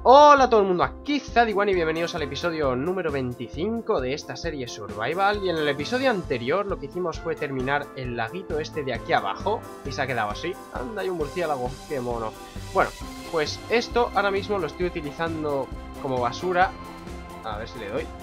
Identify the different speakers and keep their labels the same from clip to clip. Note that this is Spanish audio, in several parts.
Speaker 1: Hola a todo el mundo, aquí Zadiwan y bienvenidos al episodio número 25 de esta serie Survival. Y en el episodio anterior lo que hicimos fue terminar el laguito este de aquí abajo y se ha quedado así. Anda, hay un murciélago, qué mono. Bueno, pues esto ahora mismo lo estoy utilizando como basura. A ver si le doy.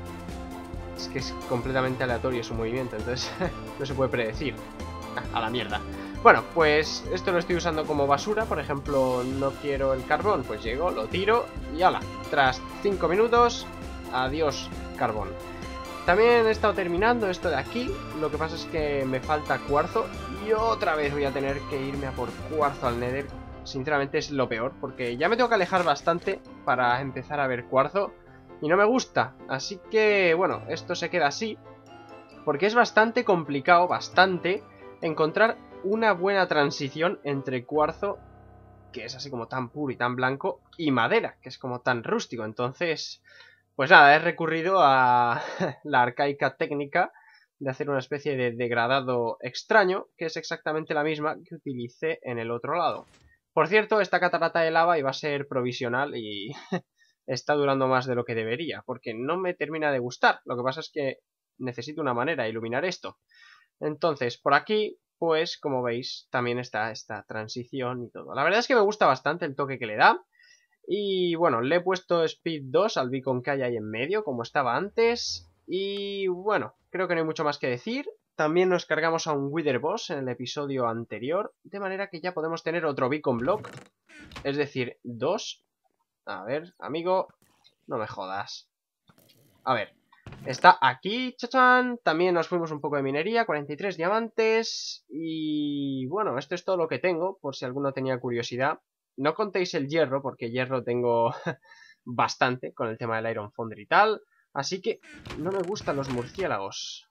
Speaker 1: Es que es completamente aleatorio su movimiento, entonces no se puede predecir. A la mierda. Bueno, pues esto lo estoy usando como basura. Por ejemplo, no quiero el carbón, pues llego, lo tiro y ¡hala! Tras 5 minutos, adiós carbón. También he estado terminando esto de aquí. Lo que pasa es que me falta cuarzo y otra vez voy a tener que irme a por cuarzo al Nether. Sinceramente es lo peor, porque ya me tengo que alejar bastante para empezar a ver cuarzo y no me gusta. Así que, bueno, esto se queda así, porque es bastante complicado, encontrar una buena transición entre cuarzo, que es así como tan puro y tan blanco, y madera, que es como tan rústico. Entonces, pues nada, he recurrido a la arcaica técnica de hacer una especie de degradado extraño, que es exactamente la misma que utilicé en el otro lado. Por cierto, esta catarata de lava iba a ser provisional y está durando más de lo que debería, porque no me termina de gustar. Lo que pasa es que necesito una manera de iluminar esto. Entonces, por aquí, pues, como veis, también está esta transición y todo. La verdad es que me gusta bastante el toque que le da. Y bueno, le he puesto Speed 2 al beacon que hay ahí en medio, como estaba antes. Y bueno, creo que no hay mucho más que decir. También nos cargamos a un Wither Boss en el episodio anterior, de manera que ya podemos tener otro beacon block. Es decir, 2. A ver, amigo, no me jodas. A ver. Está aquí, chachán. También nos fuimos un poco de minería, 43 diamantes. Y bueno, esto es todo lo que tengo, por si alguno tenía curiosidad. No contéis el hierro, porque hierro tengo bastante con el tema del Iron Foundry y tal. Así que no me gustan los murciélagos.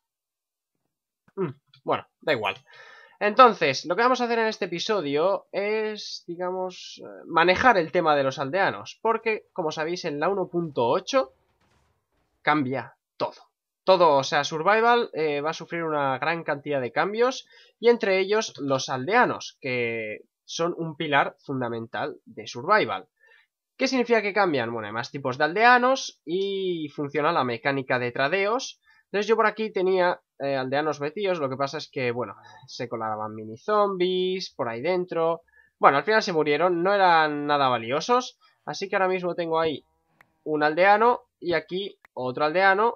Speaker 1: Bueno, da igual. Entonces, lo que vamos a hacer en este episodio es, digamos, manejar el tema de los aldeanos. Porque, como sabéis, en la 1.8 cambia todo. Todo, o sea, Survival va a sufrir una gran cantidad de cambios, y entre ellos los aldeanos, que son un pilar fundamental de Survival. ¿Qué significa que cambian? Bueno, hay más tipos de aldeanos y funciona la mecánica de tradeos. Entonces yo por aquí tenía aldeanos metidos, lo que pasa es que, bueno, se colaban mini zombies por ahí dentro. Bueno, al final se murieron, no eran nada valiosos, así que ahora mismo tengo ahí un aldeano y aquí otro aldeano.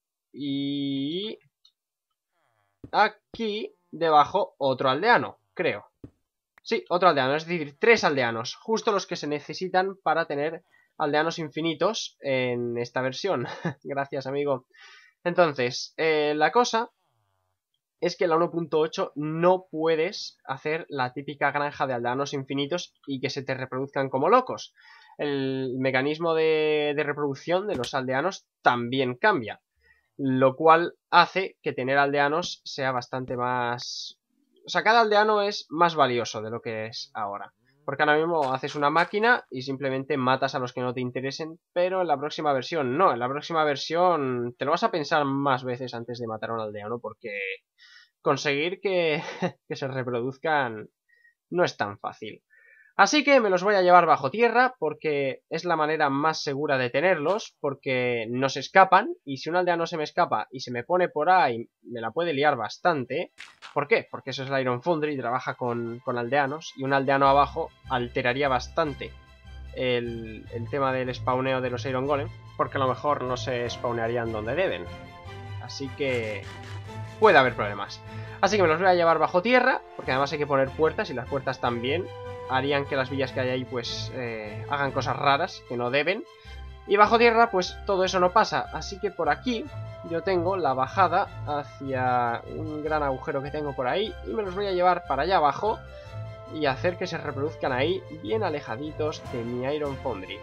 Speaker 1: Y aquí debajo otro aldeano, creo. Sí, otro aldeano, es decir, 3 aldeanos. Justo los que se necesitan para tener aldeanos infinitos en esta versión. Gracias, amigo. Entonces, la cosa es que en la 1.8 no puedes hacer la típica granja de aldeanos infinitos y que se te reproduzcan como locos. El mecanismo de reproducción de los aldeanos también cambia, lo cual hace que tener aldeanos sea bastante más... O sea, cada aldeano es más valioso de lo que es ahora. Porque ahora mismo haces una máquina y simplemente matas a los que no te interesen, pero en la próxima versión no. En la próxima versión te lo vas a pensar más veces antes de matar a un aldeano, porque conseguir que, que se reproduzcan no es tan fácil. Así que me los voy a llevar bajo tierra porque es la manera más segura de tenerlos, porque no se escapan, y si un aldeano se me escapa y se me pone por ahí, me la puede liar bastante. ¿Por qué? Porque eso es el Iron Foundry y trabaja con aldeanos, y un aldeano abajo alteraría bastante el tema del spawneo de los Iron Golem, porque a lo mejor no se spawnearían donde deben. Así que puede haber problemas. Así que me los voy a llevar bajo tierra, porque además hay que poner puertas, y las puertas también harían que las villas que hay ahí pues hagan cosas raras que no deben. Y bajo tierra pues todo eso no pasa. Así que por aquí yo tengo la bajada hacia un gran agujero que tengo por ahí, y me los voy a llevar para allá abajo y hacer que se reproduzcan ahí bien alejaditos de mi Iron Foundry.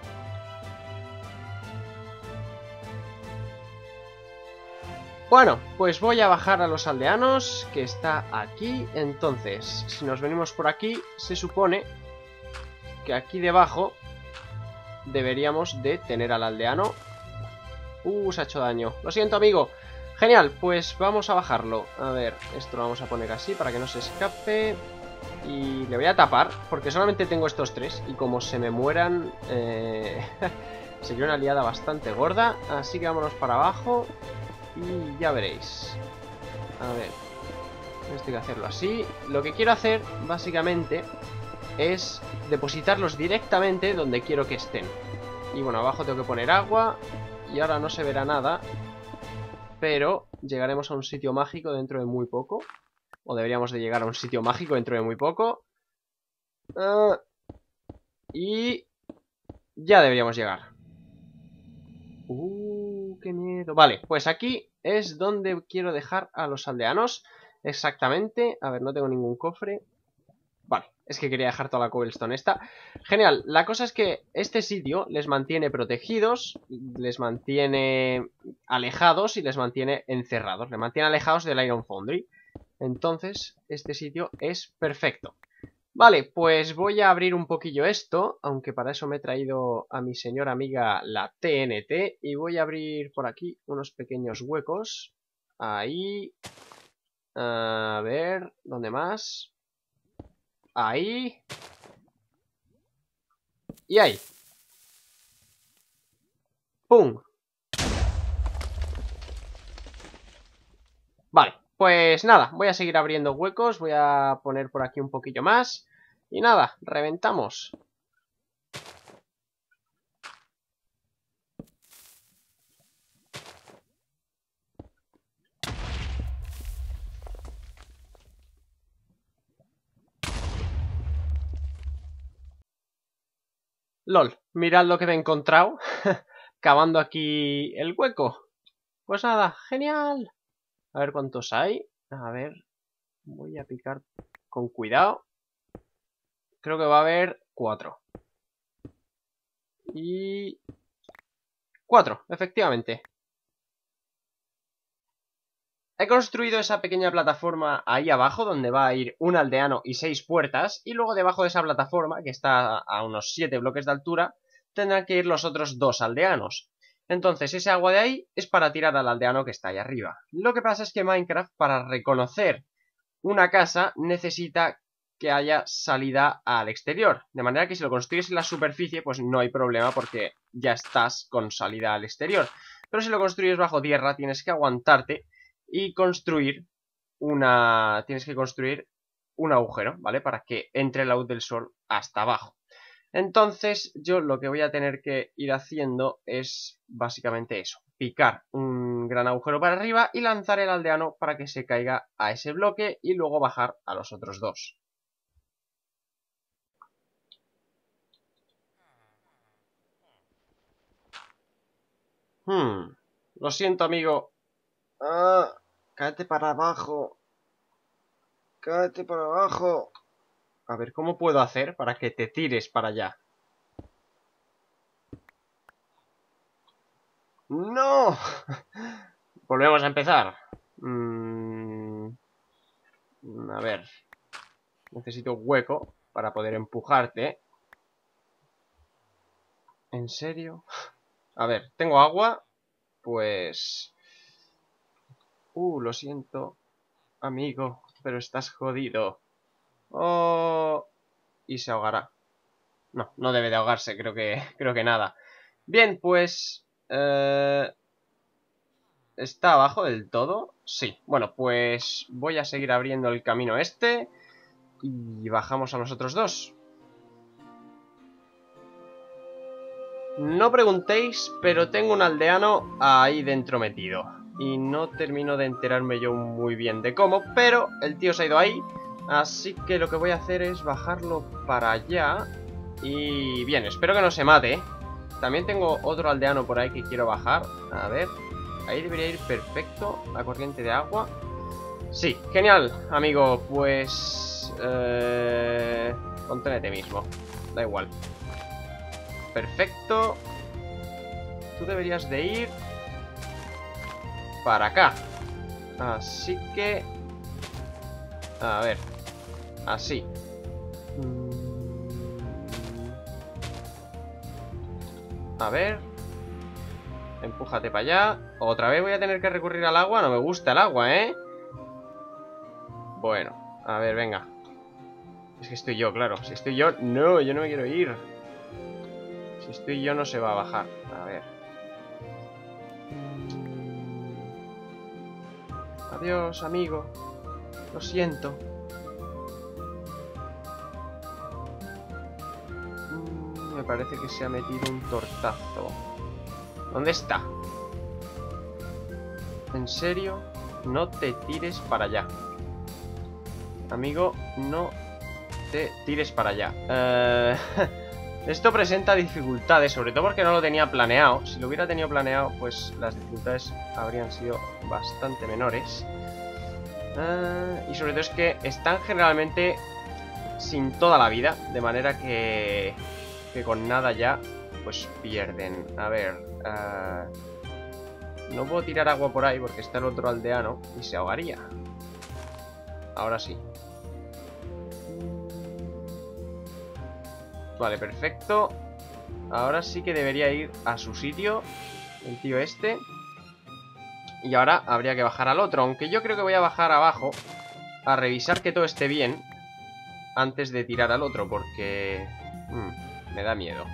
Speaker 1: Bueno, pues voy a bajar a los aldeanos, que está aquí. Entonces, si nos venimos por aquí, se supone que aquí debajo deberíamos de tener al aldeano. Se ha hecho daño. Lo siento, amigo. Genial, pues vamos a bajarlo. A ver, esto lo vamos a poner así para que no se escape. Y le voy a tapar, porque solamente tengo estos 3. Y como se me mueran, sería una liada bastante gorda. Así que vámonos para abajo. Y ya veréis. A ver, esto hay que hacerlo así. Lo que quiero hacer, básicamente, es depositarlos directamente donde quiero que estén. Y bueno, abajo tengo que poner agua. Y ahora no se verá nada, pero llegaremos a un sitio mágico dentro de muy poco. O deberíamos de llegar a un sitio mágico dentro de muy poco. Y ya deberíamos llegar. ¡Qué miedo! Vale, pues aquí es donde quiero dejar a los aldeanos. Exactamente. A ver, no tengo ningún cofre. Vale, es que quería dejar toda la cobblestone esta. Genial, la cosa es que este sitio les mantiene protegidos, les mantiene alejados y les mantiene encerrados. Les mantiene alejados del Iron Foundry. Entonces, este sitio es perfecto. Vale, pues voy a abrir un poquillo esto, aunque para eso me he traído a mi señora amiga la TNT. Y voy a abrir por aquí unos pequeños huecos. Ahí. A ver, ¿dónde más? Ahí. Y ahí. ¡Pum! Vale, pues nada, voy a seguir abriendo huecos. Voy a poner por aquí un poquillo más. Y nada, reventamos. LOL, mirad lo que me he encontrado. Cavando aquí el hueco. Pues nada, genial. A ver cuántos hay. A ver, voy a picar con cuidado. Creo que va a haber 4. Y 4, efectivamente. He construido esa pequeña plataforma ahí abajo, donde va a ir un aldeano y 6 puertas. Y luego debajo de esa plataforma, que está a unos 7 bloques de altura, tendrán que ir los otros 2 aldeanos. Entonces ese agua de ahí es para tirar al aldeano que está ahí arriba. Lo que pasa es que Minecraft, para reconocer una casa, necesita que haya salida al exterior. De manera que si lo construyes en la superficie, pues no hay problema porque ya estás con salida al exterior. Pero si lo construyes bajo tierra, tienes que aguantarte y construir tienes que construir un agujero, ¿vale? Para que entre la luz del sol hasta abajo. Entonces yo lo que voy a tener que ir haciendo es básicamente eso. Picar un gran agujero para arriba y lanzar el aldeano para que se caiga a ese bloque y luego bajar a los otros 2. Lo siento, amigo. Cáete para abajo. Cáete para abajo. A ver, ¿cómo puedo hacer para que te tires para allá? ¡No! Volvemos a empezar. A ver. Necesito hueco para poder empujarte. ¿En serio? A ver, ¿tengo agua? Pues... lo siento, amigo, pero estás jodido. Oh... Y se ahogará. No, no debe de ahogarse, creo que nada. Bien, pues... ¿está abajo del todo? Sí. Bueno, pues voy a seguir abriendo el camino este. Y bajamos a los otros 2. No preguntéis, pero tengo un aldeano ahí dentro metido. Y no termino de enterarme yo muy bien de cómo, pero el tío se ha ido ahí. Así que lo que voy a hacer es bajarlo para allá. Y bien, espero que no se mate. También tengo otro aldeano por ahí que quiero bajar. A ver, ahí debería ir perfecto la corriente de agua. Sí, genial, amigo. Pues... conténete mismo, da igual. Perfecto. Tú deberías de ir para acá. Así que... A ver. Así. A ver. Empújate para allá. Otra vez voy a tener que recurrir al agua. No me gusta el agua, ¿eh? Bueno, a ver, venga. Es que estoy yo, claro. Si estoy yo... No, yo no me quiero ir. Si estoy yo no se va a bajar. A ver. Adiós, amigo. Lo siento. Me parece que se ha metido un tortazo. ¿Dónde está? ¿En serio? No te tires para allá. Amigo, no te tires para allá. Esto presenta dificultades, sobre todo porque no lo tenía planeado. Si lo hubiera tenido planeado, pues las dificultades habrían sido bastante menores. Y sobre todo es que están generalmente sin toda la vida, de manera que con nada ya pues pierden. A ver, no puedo tirar agua por ahí porque está el otro aldeano y se ahogaría. Ahora sí. Vale, perfecto. Ahora sí que debería ir a su sitio el tío este. Y ahora habría que bajar al otro, aunque yo creo que voy a bajar abajo a revisar que todo esté bien antes de tirar al otro, porque me da miedo.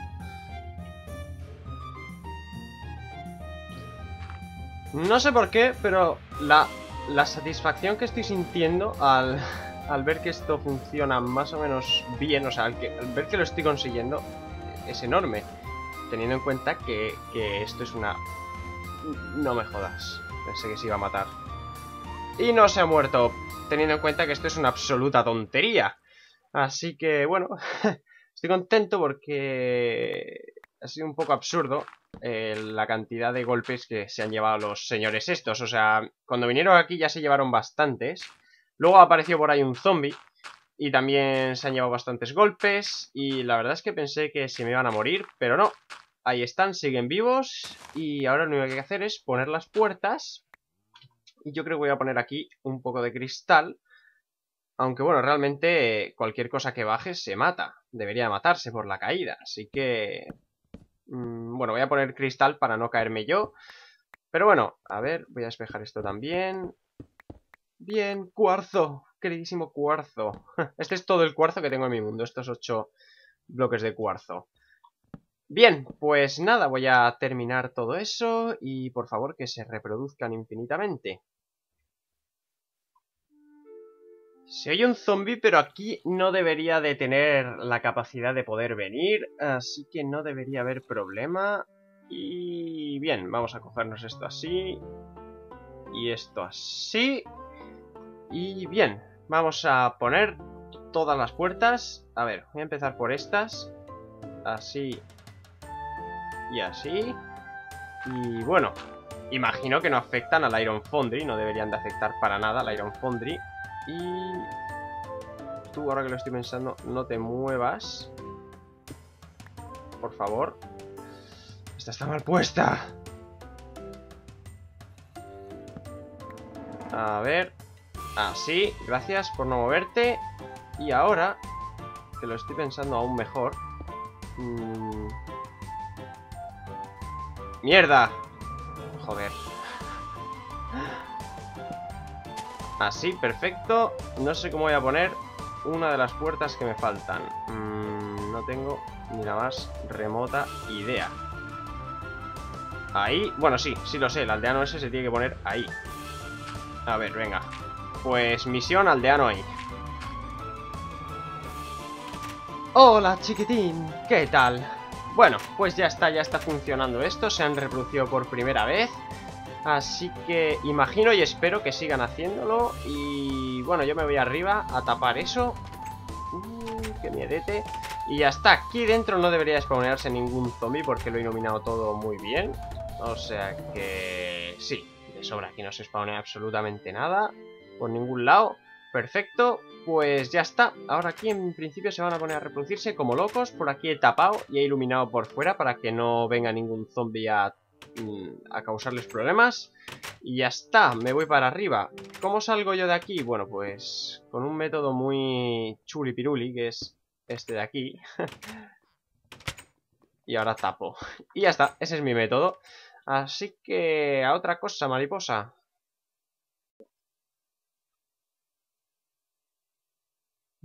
Speaker 1: No sé por qué, pero la satisfacción que estoy sintiendo al ver que esto funciona más o menos bien, o sea, al ver que lo estoy consiguiendo, es enorme. Teniendo en cuenta que esto es una... No me jodas. Pensé que se iba a matar. Y no se ha muerto, teniendo en cuenta que esto es una absoluta tontería. Así que, bueno, estoy contento porque ha sido un poco absurdo la cantidad de golpes que se han llevado los señores estos. O sea, cuando vinieron aquí ya se llevaron bastantes. Luego apareció por ahí un zombie y también se han llevado bastantes golpes. Y la verdad es que pensé que se me iban a morir, pero no. Ahí están, siguen vivos. Y ahora lo único que hay que hacer es poner las puertas. Y yo creo que voy a poner aquí un poco de cristal. Aunque bueno, realmente cualquier cosa que baje se mata. Debería matarse por la caída. Así que... bueno, voy a poner cristal para no caerme yo. Pero bueno, a ver, voy a despejar esto también. Bien, cuarzo. Queridísimo cuarzo. Este es todo el cuarzo que tengo en mi mundo. Estos 8 bloques de cuarzo. Bien, pues nada, voy a terminar todo eso. Y por favor que se reproduzcan infinitamente. Se oye un zombie, pero aquí no debería de tener la capacidad de poder venir, así que no debería haber problema. Y bien, vamos a cogernos esto así. Y esto así. Y bien, vamos a poner todas las puertas. A ver, voy a empezar por estas. Así. Y así. Y bueno, imagino que no afectan al Iron Foundry, no deberían de afectar para nada al Iron Foundry. Y... tú, ahora que lo estoy pensando, no te muevas. Por favor. Esta está mal puesta. A ver. Así, gracias por no moverte. Y ahora, que lo estoy pensando aún mejor. ¡Mierda! Joder. Así, perfecto. No sé cómo voy a poner una de las puertas que me faltan. No tengo ni la más remota idea. Ahí, bueno, sí lo sé. El aldeano ese se tiene que poner ahí. A ver, venga. Pues misión aldeano ahí. Hola, chiquitín. ¿Qué tal? Bueno, pues ya está funcionando esto. Se han reproducido por primera vez. Así que imagino y espero que sigan haciéndolo. Y bueno, yo me voy arriba a tapar eso. Qué miedete. Y ya está, aquí dentro no debería spawnearse ningún zombie porque lo he iluminado todo muy bien. O sea que sí, de sobra, aquí no se spawnea absolutamente nada por ningún lado. Perfecto, pues ya está. Ahora aquí en principio se van a poner a reproducirse como locos. Por aquí he tapado y he iluminado por fuera para que no venga ningún zombie a causarles problemas. Y ya está, me voy para arriba. ¿Cómo salgo yo de aquí? Bueno, pues con un método muy chulipiruli, que es este de aquí. Y ahora tapo. Y ya está, ese es mi método. Así que a otra cosa, mariposa.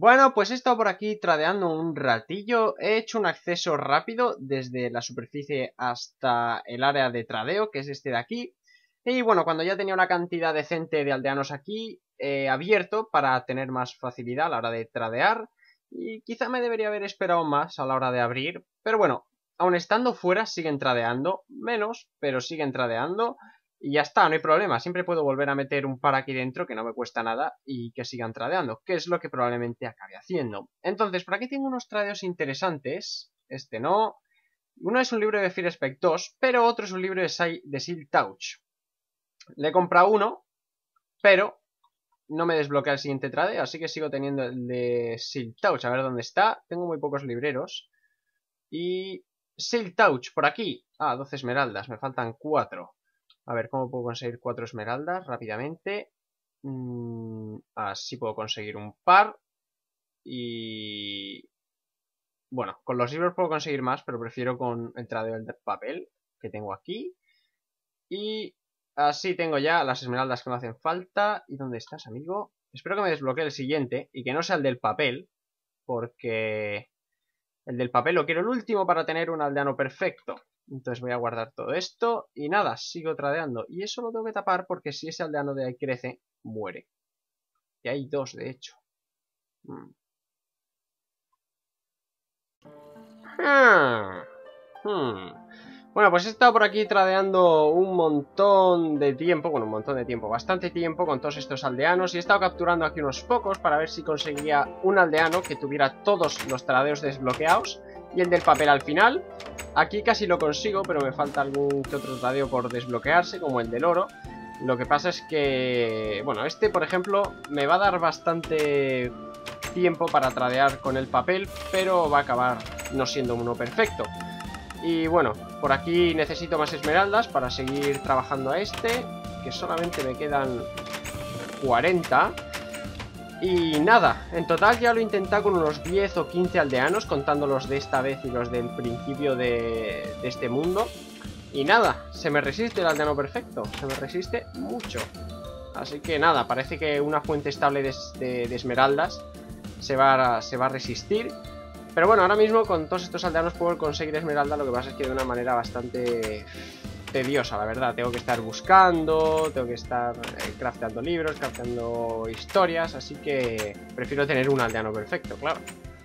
Speaker 1: Bueno, pues he estado por aquí tradeando un ratillo. He hecho un acceso rápido desde la superficie hasta el área de tradeo, que es este de aquí. Y bueno, cuando ya tenía una cantidad decente de aldeanos aquí, he abierto para tener más facilidad a la hora de tradear. Y quizá me debería haber esperado más a la hora de abrir. Pero bueno, aun estando fuera siguen tradeando. Menos, pero siguen tradeando. Y ya está, no hay problema, siempre puedo volver a meter un par aquí dentro que no me cuesta nada y que sigan tradeando, que es lo que probablemente acabe haciendo. Entonces, por aquí tengo unos tradeos interesantes, este no. Uno es un libro de Fear Spec 2, pero otro es un libro de Seal Touch. Le he comprado uno, pero no me desbloquea el siguiente tradeo, así que sigo teniendo el de Seal Touch, a ver dónde está. Tengo muy pocos libreros. Y Seal Touch, por aquí. 12 esmeraldas, me faltan 4. A ver, ¿cómo puedo conseguir 4 esmeraldas rápidamente? Así puedo conseguir un par. Y... bueno, con los libros puedo conseguir más, pero prefiero con el tradeo del papel que tengo aquí. Y así tengo ya las esmeraldas que me hacen falta. ¿Y dónde estás, amigo? Espero que me desbloquee el siguiente y que no sea el del papel, porque el del papel lo quiero el último para tener un aldeano perfecto. Entonces voy a guardar todo esto y nada, sigo tradeando. Y eso lo tengo que tapar porque si ese aldeano de ahí crece, muere. Y hay 2, de hecho. Bueno, pues he estado por aquí tradeando un montón de tiempo. Bueno, un montón de tiempo, bastante tiempo con todos estos aldeanos. Y he estado capturando aquí unos pocos para ver si conseguía un aldeano que tuviera todos los tradeos desbloqueados y el del papel al final. Aquí casi lo consigo, pero me falta algún que otro tradeo por desbloquearse, como el del oro. Lo que pasa es que, bueno, este por ejemplo me va a dar bastante tiempo para tradear con el papel, pero va a acabar no siendo uno perfecto. Y bueno, por aquí necesito más esmeraldas para seguir trabajando a este, que solamente me quedan 40. Y nada, en total ya lo he intentado con unos 10 o 15 aldeanos, contando los de esta vez y los del principio de este mundo. Y nada, se me resiste el aldeano perfecto, se me resiste mucho. Así que nada, parece que una fuente estable de esmeraldas se va a resistir. Pero bueno, ahora mismo con todos estos aldeanos puedo conseguir esmeralda, lo que pasa es que de una manera bastante tediosa, la verdad. Tengo que estar buscando, tengo que estar crafteando libros, crafteando historias, así que prefiero tener un aldeano perfecto, claro.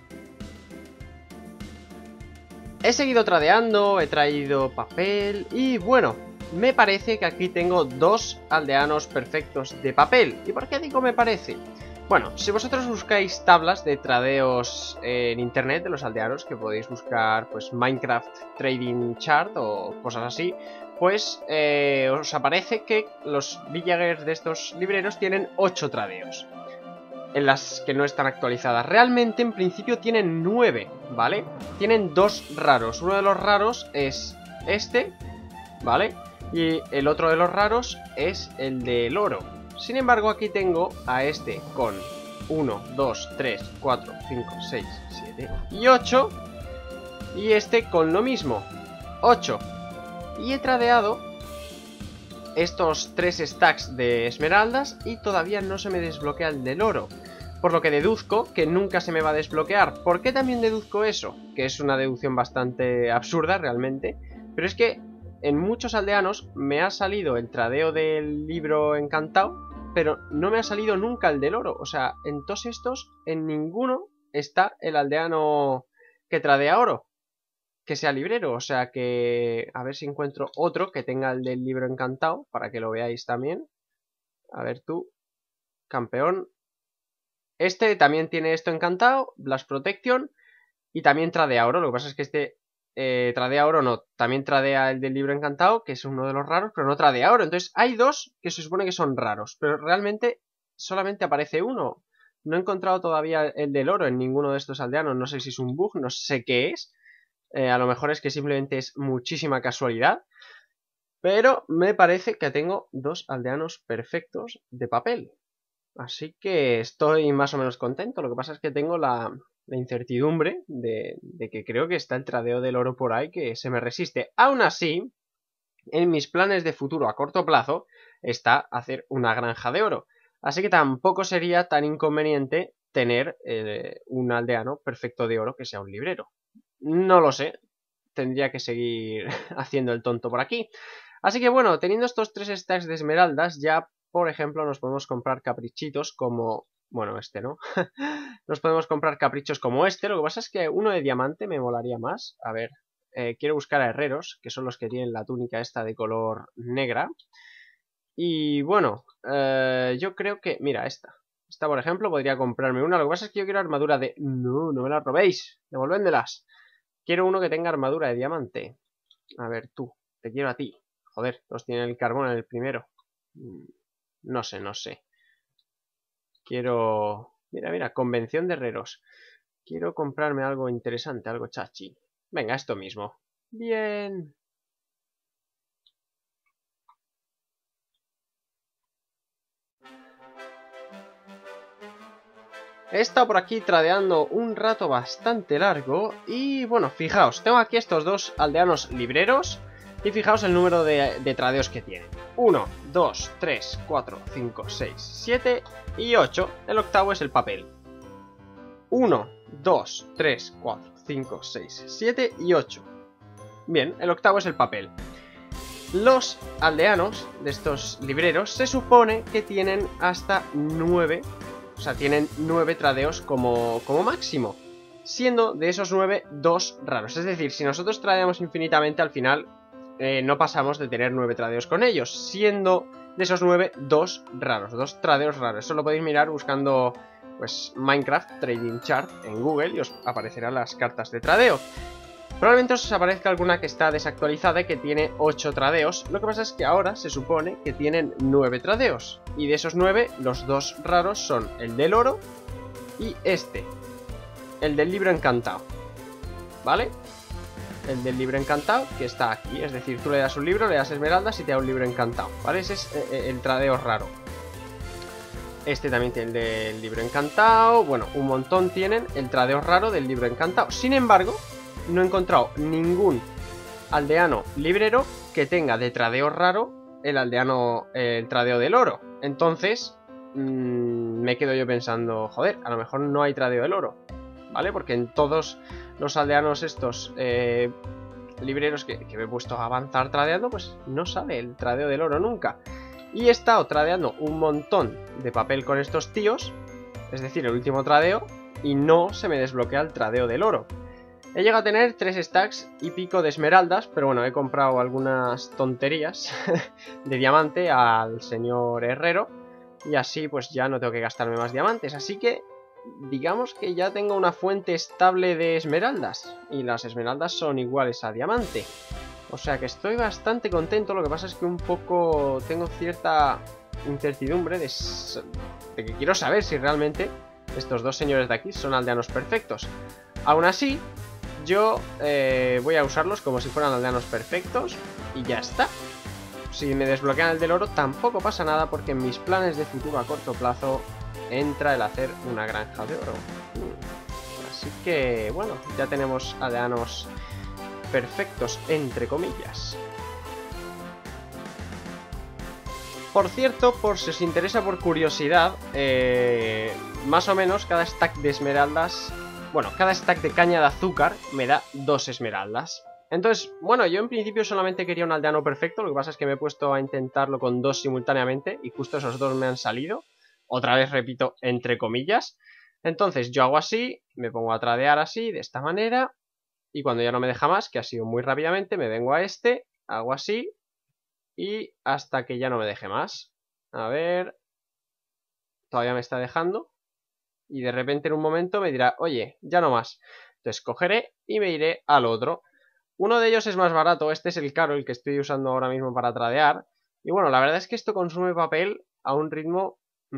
Speaker 1: He seguido tradeando, he traído papel y bueno, me parece que aquí tengo 2 aldeanos perfectos de papel. ¿Y por qué digo me parece? Bueno, si vosotros buscáis tablas de tradeos en internet de los aldeanos, que podéis buscar pues Minecraft Trading Chart o cosas así, pues os aparece que los villagers de estos libreros tienen 8 tradeos, en las que no están actualizadas. Realmente en principio tienen 9, ¿vale? Tienen 2 raros. Uno de los raros es este, ¿vale? Y el otro de los raros es el del oro. Sin embargo, aquí tengo a este con 1, 2, 3, 4, 5, 6, 7 y 8. Y este con lo mismo, 8. Y he tradeado estos 3 stacks de esmeraldas y todavía no se me desbloquea el del oro. Por lo que deduzco que nunca se me va a desbloquear. ¿Por qué también deduzco eso? Que es una deducción bastante absurda realmente. Pero es que en muchos aldeanos me ha salido el tradeo del libro encantado, pero no me ha salido nunca el del oro. O sea, en todos estos, en ninguno está el aldeano que tradea oro, que sea librero. O sea que a ver si encuentro otro que tenga el del libro encantado, para que lo veáis también. A ver tú, campeón. Este también tiene esto encantado, Blast Protection, y también tradea oro. Lo que pasa es que este tradea oro no, también tradea el del libro encantado, que es uno de los raros, pero no tradea oro. Entonces hay 2 que se supone que son raros, pero realmente solamente aparece uno. No he encontrado todavía el del oro en ninguno de estos aldeanos. No sé si es un bug, no sé qué es. A lo mejor es que simplemente es muchísima casualidad. Pero me parece que tengo 2 aldeanos perfectos de papel. Así que estoy más o menos contento. Lo que pasa es que tengo la incertidumbre de que creo que está el tradeo del oro por ahí que se me resiste. Aún así, en mis planes de futuro a corto plazo está hacer una granja de oro. Así que tampoco sería tan inconveniente tener un aldeano perfecto de oro que sea un librero. No lo sé, tendría que seguir haciendo el tonto por aquí. Así que bueno, teniendo estos 3 stacks de esmeraldas, ya por ejemplo nos podemos comprar caprichitos como... Bueno, este no. Nos podemos comprar caprichos como este. Lo que pasa es que uno de diamante me molaría más. A ver, quiero buscar a herreros, que son los que tienen la túnica esta de color negra. Y bueno, yo creo que... Mira, esta. Esta, por ejemplo, podría comprarme una. Lo que pasa es que yo quiero armadura de... No, no me la robéis. Devolvéndelas. Quiero uno que tenga armadura de diamante. A ver, tú. Te quiero a ti. Joder, nos tiene el carbón en el primero. No sé, no sé. Quiero... Mira, mira, convención de herreros. Quiero comprarme algo interesante, algo chachi. Venga, esto mismo. Bien. He estado por aquí tradeando un rato bastante largo y bueno, fijaos, tengo aquí estos dos aldeanos libreros y fijaos el número de tradeos que tienen. 1, 2, 3, 4, 5, 6, 7 y 8. El octavo es el papel. 1, 2, 3, 4, 5, 6, 7 y 8. Bien, el octavo es el papel. Los aldeanos de estos libreros se supone que tienen hasta 9. O sea, tienen 9 tradeos como máximo. Siendo de esos 9, 2 raros. Es decir, si nosotros tradeamos infinitamente, al final no pasamos de tener 9 tradeos con ellos. Siendo de esos 9, 2 raros. 2 tradeos raros. Eso lo podéis mirar buscando pues Minecraft Trading Chart en Google y os aparecerán las cartas de tradeo. Probablemente os aparezca alguna que está desactualizada y que tiene 8 tradeos. Lo que pasa es que ahora se supone que tienen 9 tradeos. Y de esos 9, los 2 raros son el del oro y este. El del libro encantado. ¿Vale? El del libro encantado que está aquí. Es decir, tú le das un libro, le das esmeraldas y te da un libro encantado. ¿Vale? Ese es el tradeo raro. Este también tiene el del libro encantado. Bueno, un montón tienen el tradeo raro del libro encantado. Sin embargo, no he encontrado ningún aldeano librero que tenga de tradeo raro el tradeo del oro. Entonces, me quedo yo pensando, joder, a lo mejor no hay tradeo del oro, ¿vale? Porque en todos los aldeanos estos libreros que me he puesto a avanzar tradeando, pues no sale el tradeo del oro nunca. Y he estado tradeando un montón de papel con estos tíos, es decir, el último tradeo, y no se me desbloquea el tradeo del oro. He llegado a tener 3 stacks y pico de esmeraldas, pero bueno, he comprado algunas tonterías de diamante al señor herrero y así pues ya no tengo que gastarme más diamantes. Así que digamos que ya tengo una fuente estable de esmeraldas y las esmeraldas son iguales a diamante. O sea que estoy bastante contento, lo que pasa es que un poco tengo cierta incertidumbre de que quiero saber si realmente estos dos señores de aquí son aldeanos perfectos. Aún así, yo voy a usarlos como si fueran aldeanos perfectos y ya está. Si me desbloquean el del oro tampoco pasa nada porque en mis planes de futuro a corto plazo entra el hacer una granja de oro. Así que bueno, ya tenemos aldeanos perfectos entre comillas. Por cierto, por si os interesa por curiosidad, más o menos cada stack de esmeraldas... Bueno, cada stack de caña de azúcar me da 2 esmeraldas. Entonces, bueno, yo en principio solamente quería un aldeano perfecto. Lo que pasa es que me he puesto a intentarlo con 2 simultáneamente y justo esos 2 me han salido. Otra vez repito, entre comillas. Entonces yo hago así, me pongo a tradear así, de esta manera. Y cuando ya no me deja más, que ha sido muy rápidamente, me vengo a este, hago así. Y hasta que ya no me deje más. A ver... Todavía me está dejando. Y de repente en un momento me dirá, oye, ya no más. Entonces cogeré y me iré al otro. Uno de ellos es más barato, este es el caro, el que estoy usando ahora mismo para tradear. Y bueno, la verdad es que esto consume papel a un ritmo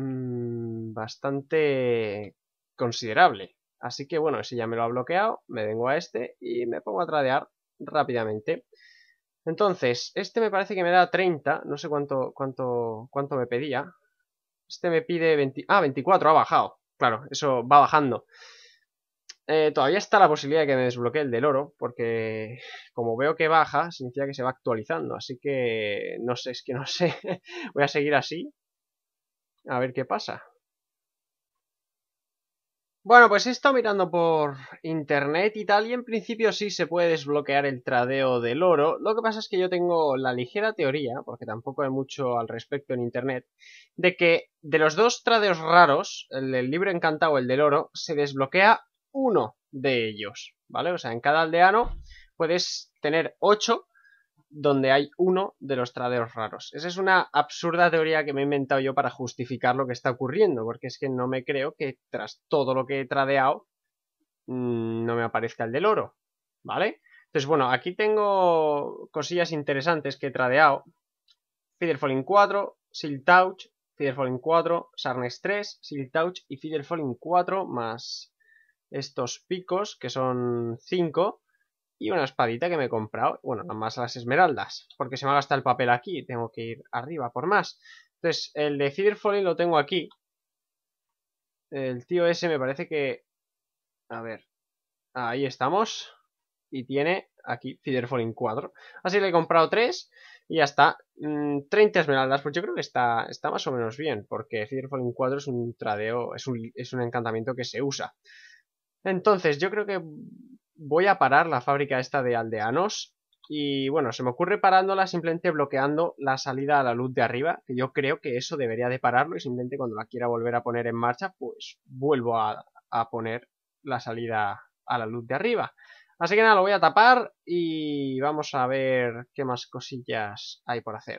Speaker 1: bastante considerable. Así que bueno, ese ya me lo ha bloqueado, me vengo a este y me pongo a tradear rápidamente. Entonces, este me parece que me da 30, no sé cuánto me pedía. Este me pide 20, 24, ha bajado. Claro, eso va bajando. Todavía está la posibilidad de que me desbloquee el del oro, porque como veo que baja, significa que se va actualizando. Así que no sé, es que no sé. Voy a seguir así, a ver qué pasa. Bueno, pues he estado mirando por internet y tal, y en principio sí se puede desbloquear el tradeo del oro. Lo que pasa es que yo tengo la ligera teoría, porque tampoco hay mucho al respecto en internet, de que de los dos tradeos raros, el del libro encantado, el del oro, se desbloquea uno de ellos, ¿vale? O sea, en cada aldeano puedes tener 8 donde hay uno de los tradeos raros. Esa es una absurda teoría que me he inventado yo para justificar lo que está ocurriendo, porque es que no me creo que tras todo lo que he tradeado no me aparezca el del oro, ¿vale? Entonces, bueno, aquí tengo cosillas interesantes que he tradeado. Featherfalling 4, Siltouch, Featherfalling 4, Sharpness 3, Siltouch y Featherfalling 4 más estos picos que son 5. Y una espadita que me he comprado, bueno, nada más las esmeraldas, porque se me ha gastado el papel aquí y tengo que ir arriba por más. Entonces, el de Featherfalling lo tengo aquí. El tío ese me parece que... A ver, ahí estamos. Y tiene aquí Featherfalling 4. Así le he comprado 3 y ya está. 30 esmeraldas, pues yo creo que está más o menos bien, porque Featherfalling 4 es un tradeo, es un encantamiento que se usa. Entonces, yo creo que voy a parar la fábrica esta de aldeanos. Y bueno, se me ocurre parándola simplemente bloqueando la salida a la luz de arriba, que yo creo que eso debería de pararlo y simplemente cuando la quiera volver a poner en marcha, pues vuelvo a poner la salida a la luz de arriba. Así que nada, lo voy a tapar y vamos a ver qué más cosillas hay por hacer.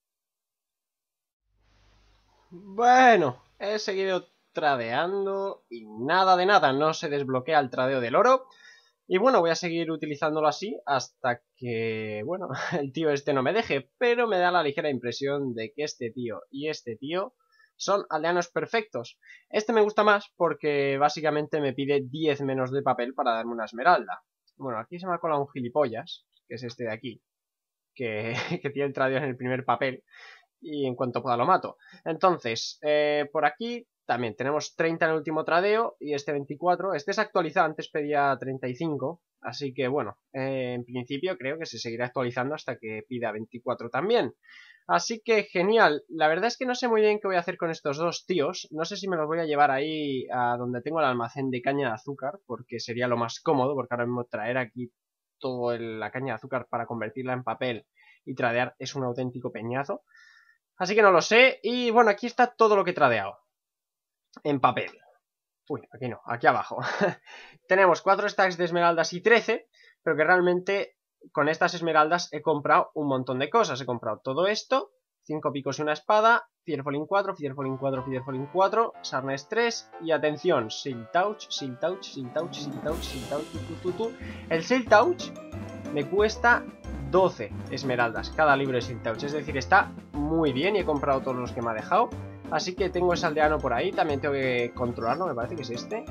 Speaker 1: Bueno, he seguido tradeando y nada de nada, no se desbloquea el tradeo del oro. Y bueno, voy a seguir utilizándolo así hasta que, bueno, el tío este no me deje, pero me da la ligera impresión de que este tío y este tío son aldeanos perfectos. Este me gusta más porque básicamente me pide 10 menos de papel para darme una esmeralda. Bueno, aquí se me ha colado un gilipollas, que es este de aquí, que, que tiene el tradeo en el primer papel. Y en cuanto pueda lo mato. Entonces, por aquí también tenemos 30 en el último tradeo y este 24. Este es actualizado, antes pedía 35. Así que bueno, en principio creo que se seguirá actualizando hasta que pida 24 también. Así que genial. La verdad es que no sé muy bien qué voy a hacer con estos dos tíos. No sé si me los voy a llevar ahí a donde tengo el almacén de caña de azúcar, porque sería lo más cómodo, porque ahora mismo traer aquí toda la caña de azúcar para convertirla en papel y tradear es un auténtico peñazo. Así que no lo sé. Y bueno, aquí está todo lo que he tradeado. En papel. Uy, aquí no, aquí abajo. Tenemos 4 stacks de esmeraldas y 13. Pero que realmente con estas esmeraldas he comprado un montón de cosas. He comprado todo esto. 5 picos y una espada. Featherfalling 4, Featherfalling 4, Featherfalling 4. Sharpness 3. Y atención, Siltouch, Siltouch, Siltouch, Siltouch, Siltouch. El Siltouch me cuesta 12 esmeraldas cada libro de Siltouch. Es decir, está muy bien y he comprado todos los que me ha dejado. Así que tengo ese aldeano por ahí. También tengo que controlarlo, me parece que es este.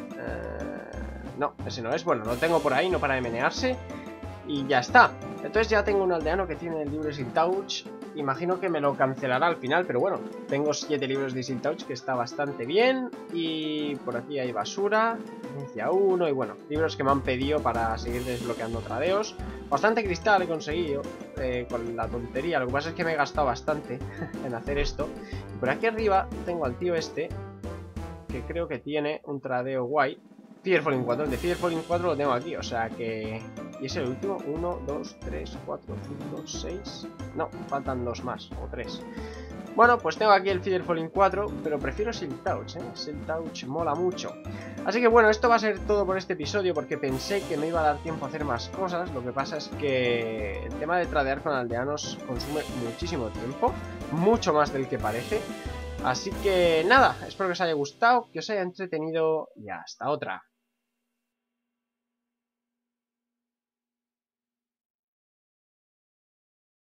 Speaker 1: No, ese no es. Bueno, lo tengo por ahí, no para de menearse. Y ya está. Entonces ya tengo un aldeano que tiene el libro de Siltouch. Imagino que me lo cancelará al final, pero bueno, tengo 7 libros de Siltouch, que está bastante bien. Y por aquí hay basura, Ciencia 1 y bueno, libros que me han pedido para seguir desbloqueando tradeos. Bastante cristal he conseguido con la tontería, lo que pasa es que me he gastado bastante en hacer esto. Y por aquí arriba tengo al tío este, que creo que tiene un tradeo guay. Featherfalling 4, el de Featherfalling 4 lo tengo aquí, o sea que... Y es el último, 1, 2, 3, 4, 5, 6... No, faltan 2 más, o 3. Bueno, pues tengo aquí el Featherfalling 4, pero prefiero Siltouch, Siltouch mola mucho. Así que bueno, esto va a ser todo por este episodio, porque pensé que me iba a dar tiempo a hacer más cosas. Lo que pasa es que el tema de tradear con aldeanos consume muchísimo tiempo, mucho más del que parece. Así que nada, espero que os haya gustado, que os haya entretenido y hasta otra.